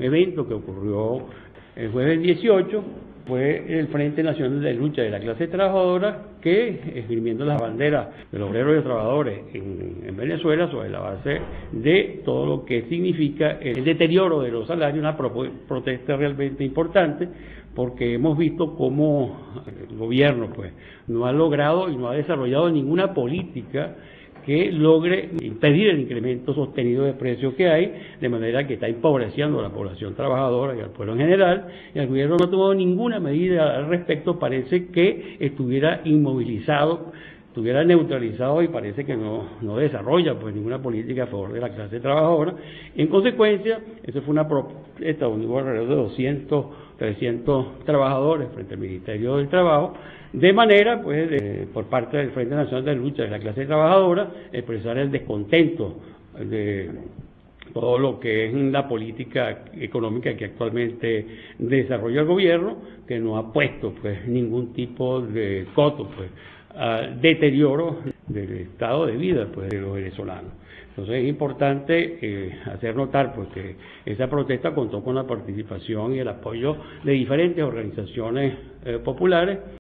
evento que ocurrió el jueves 18, fue el Frente Nacional de Lucha de la Clase Trabajadora que, esgrimiendo las banderas de los obreros y los trabajadores en Venezuela, sobre la base de todo lo que significa el deterioro de los salarios, una protesta realmente importante, porque hemos visto cómo el gobierno no ha logrado y no ha desarrollado ninguna política que logre impedir el incremento sostenido de precios que hay, de manera que está empobreciendo a la población trabajadora y al pueblo en general, y el gobierno no ha tomado ninguna medida al respecto. Parece que estuviera inmovilizado, estuviera neutralizado, y parece que no desarrolla ninguna política a favor de la clase trabajadora. En consecuencia, esa fue una protesta donde hubo alrededor de 200, 300 trabajadores frente al Ministerio del Trabajo, de manera, por parte del Frente Nacional de Lucha de la Clase Trabajadora, expresar el descontento de todo lo que es la política económica que actualmente desarrolla el gobierno, que no ha puesto ningún tipo de coto al deterioro del estado de vida de los venezolanos. Entonces es importante hacer notar que esa protesta contó con la participación y el apoyo de diferentes organizaciones populares.